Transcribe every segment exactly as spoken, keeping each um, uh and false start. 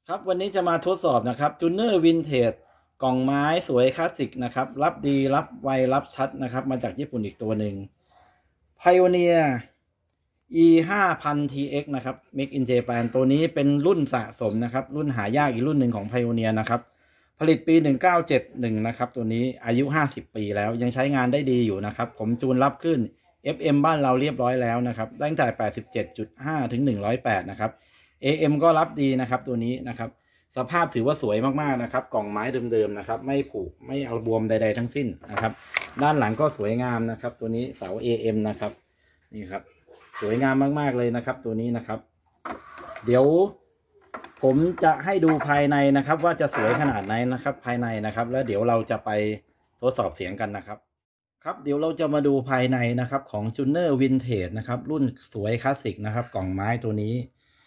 ครับวันนี้จะมาทดสอบนะครับจูเนอร์วินเทจกล่องไม้สวยคลาสสิกนะครับรับดีรับไวรับชัดนะครับมาจากญี่ปุ่นอีกตัวหนึ่ง Pioneer อี ห้าพัน ที เอ็กซ์ นะครับ Make in Japan ตัวนี้เป็นรุ่นสะสมนะครับรุ่นหายากอีกรุ่นหนึ่งของ Pioneer นะครับผลิตปีหนึ่งเก้าเจ็ดหนึ่งนะครับตัวนี้อายุห้าสิบปีแล้วยังใช้งานได้ดีอยู่นะครับผมจูนรับขึ้น เอฟ เอ็ม บ้านเราเรียบร้อยแล้วนะครับตั้งแต่ แปดสิบเจ็ดจุดห้า ถึงหนึ่งร้อยแปดนะครับ เอ เอ็ม ก็รับดีนะครับตัวนี้นะครับสภาพถือว่าสวยมากๆนะครับกล่องไม้เดิมๆนะครับไม่ผุไม่เอาบวมใดๆทั้งสิ้นนะครับด้านหลังก็สวยงามนะครับตัวนี้เสา เอ เอ็ม นะครับนี่ครับสวยงามมากๆเลยนะครับตัวนี้นะครับเดี๋ยวผมจะให้ดูภายในนะครับว่าจะสวยขนาดไหนนะครับภายในนะครับแล้วเดี๋ยวเราจะไปทดสอบเสียงกันนะครับครับเดี๋ยวเราจะมาดูภายในนะครับของ Juner Vintage นะครับรุ่นสวยคลาสสิกนะครับกล่องไม้ตัวนี้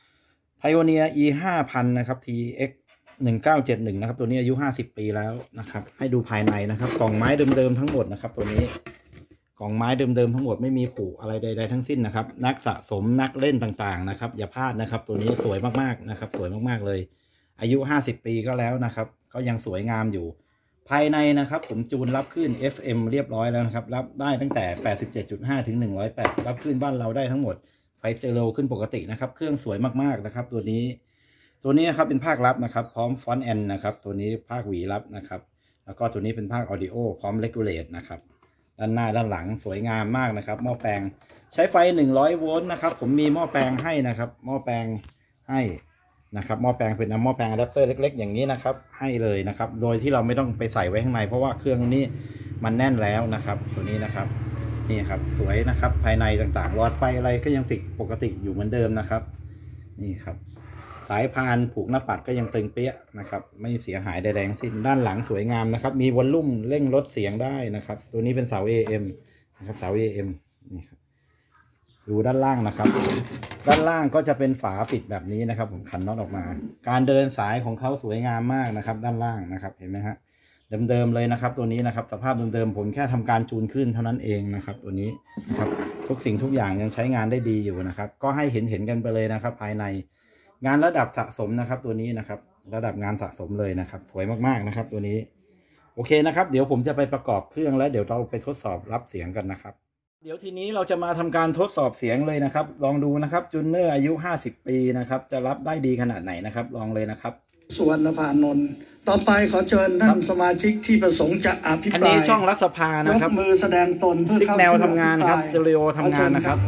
Pioneer อี ห้าพัน นะครับ ที เอ็กซ์ หนึ่งเก้าเจ็ดหนึ่งนะครับตัวนี้อายุห้าสิบปีแล้วนะครับให้ดูภายในนะครับกล่องไม้เดิมๆทั้งหมดนะครับตัวนี้กล่องไม้เดิมๆทั้งหมดไม่มีผุอะไรใดๆทั้งสิ้นนะครับนักสะสมนักเล่นต่างๆนะครับอย่าพลาดนะครับตัวนี้สวยมากๆนะครับสวยมากๆเลยอายุห้าสิบปีก็แล้วนะครับก็ยังสวยงามอยู่ภายในนะครับผมจูนรับขึ้น เอฟ เอ็ม เรียบร้อยแล้วนะครับรับได้ตั้งแต่ แปดสิบเจ็ดจุดห้า ถึงหนึ่งร้อยแปดรับขึ้นบ้านเราได้ทั้งหมดไฟเซโลขึ้นปกตินะครับเครื่องสวยมากๆนะครับตัวนี้ตัวนี้ครับเป็นภาครับนะครับพร้อมฟอนต์แอนนะครับตัวนี้ภาคหวีรับนะครับแล้วก็ตัวนี้เป็นภาคออดิโอพร้อมเลกูเลตนะครับด้านหน้าด้านหลังสวยงามมากนะครับหม้อแปลงใช้ไฟหนึ่งร้อยโวลต์นะครับผมมีหม้อแปลงให้นะครับหม้อแปลงให้นะครับหม้อแปลงเป็นหม้อแปลงอะแดปเตอร์เล็กๆอย่างนี้นะครับให้เลยนะครับโดยที่เราไม่ต้องไปใส่ไว้ข้างในเพราะว่าเครื่องนี้มันแน่นแล้วนะครับตัวนี้นะครับนี่ครับสวยนะครับภายในต่างๆหลอดไฟอะไรก็ยังติดปกติอยู่เหมือนเดิมนะครับนี่ครับสายพานผูกหน้าปัดก็ยังตึงเปี้ยนะครับไม่เสียหายใดๆทั้งสิ้นด้านหลังสวยงามนะครับมีวอลลุ่มเร่งลดเสียงได้นะครับตัวนี้เป็นเสา เอ เอ็ม นะครับเสา เอ เอ็ม นี่ครับดูด้านล่างนะครับด้านล่างก็จะเป็นฝาปิดแบบนี้นะครับผมขันน็อตออกมาการเดินสายของเขาสวยงามมากนะครับด้านล่างนะครับเห็นไหมฮะเดิมๆเลยนะครับตัวนี้นะครับสภาพเดิมๆผมแค่ทำการจูนขึ้นเท่านั้นเองนะครับตัวนี้นะครับทุกสิ่งทุกอย่างยังใช้งานได้ดีอยู่นะครับก็ให้เห็นเห็นกันไปเลยนะครับภายในงานระดับสะสมนะครับตัวนี้นะครับระดับงานสะสมเลยนะครับสวยมากๆนะครับตัวนี้โอเคนะครับเดี๋ยวผมจะไปประกอบเครื่องแล้วเดี๋ยวเราไปทดสอบรับเสียงกันนะครับเดี๋ยวทีนี้เราจะมาทำการทดสอบเสียงเลยนะครับลองดูนะครับจูเนอร์อายุห้าสิบปีนะครับจะรับได้ดีขนาดไหนนะครับลองเลยนะครับสุวรรณพานนท์ต่อไปขอเชิญท่านสมาชิกที่ประสงค์จะอภิปรายอันนี้ช่องรัฐสภานะครับยกมือแสดงตนเพื่อเข้าแนวทำงานครับสเตอริโอทำงานนะครับ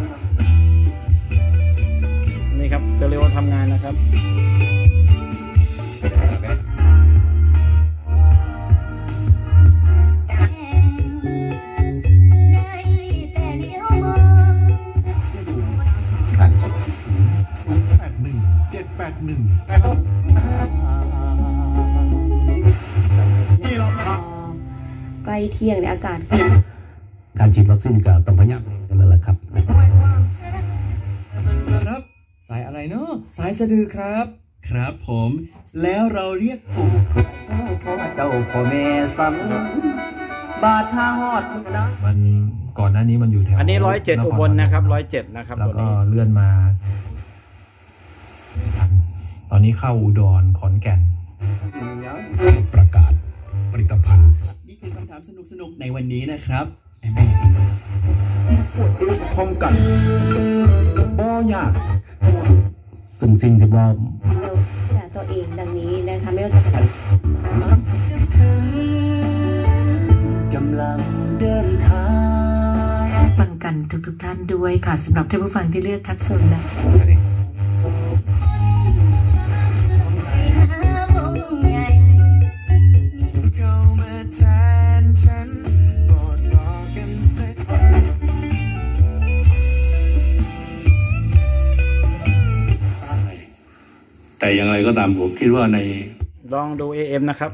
นี่ครับสเตอริโอทำงานนะครับใกล้เที่ยงในอากาศการฉีดวัคซีนก็ต้องพยายามกันแล้วล่ะครับครับสายอะไรเนาะสายสะดือครับครับผมแล้วเราเรียกปู่พ่อเจ้าพ่อแม่ซ้ำบาดทาหอดมือนะมันก่อนหน้านี้มันอยู่แถวอันนี้ร้อยเจ็ดอุบลนะครับร้อยเจ็ดนะครับแล้วก็เลื่อนมาตอนนี้เข้าอุดรขอนแก่นประกาศผลิตภัณฑ์นี่คือคำถามสนุกๆในวันนี้นะครับพร้อมกันบ่ยากซึ่งสิ่งที่ว่าเราตัวเองดังนี้นะคะไม่ว่าจะเป็นกำลังเดินทางฟังกันทุกๆท่านด้วยค่ะสำหรับท่านผู้ฟังที่เลือกแคปซูลนะแต่อย่างไรก็ตามผมคิดว่าในลองดู เอ เอ็ม นะครับ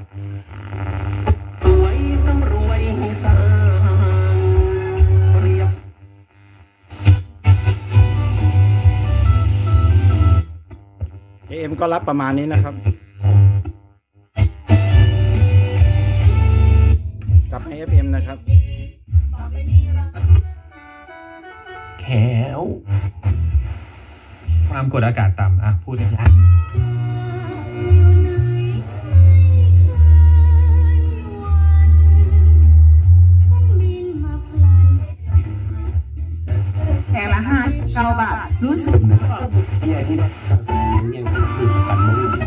เอ เอ็ม ก็รับประมาณนี้นะครับกับ เอฟ เอ็ม นะครับแขวความกดอากาศต่ำอ่ะพูดยากที่ตั้งสมัยยังเป็นผู้กันมือ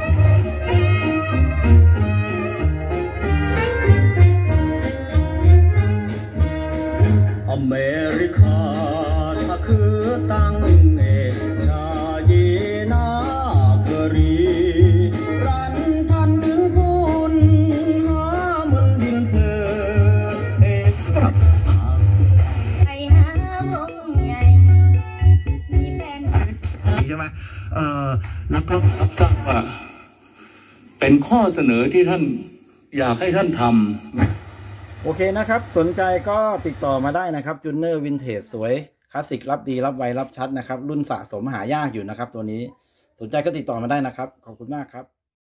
อเมริกาถ้าคือตั้งเอกชายีนาเกรีรันทันดึงบุญหามันดินเพอเอกไปหาวงใหญ่มีแฟนใช่ไหมเอ่อแล้วก็รับทราบว่าเป็นข้อเสนอที่ท่านอยากให้ท่านทำโอเคนะครับ สนใจก็ติดต่อมาได้นะครับจูเนอร์วินเทจสวยคลาสสิกรับดีรับไวรับชัดนะครับรุ่นสะสมหายากอยู่นะครับตัวนี้สนใจก็ติดต่อมาได้นะครับขอบคุณมากครับ